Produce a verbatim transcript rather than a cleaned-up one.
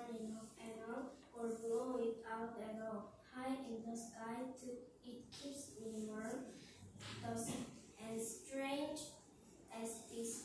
turn it off at all or blow it out at all. High in the sky, too, it keeps me warm, and strange as this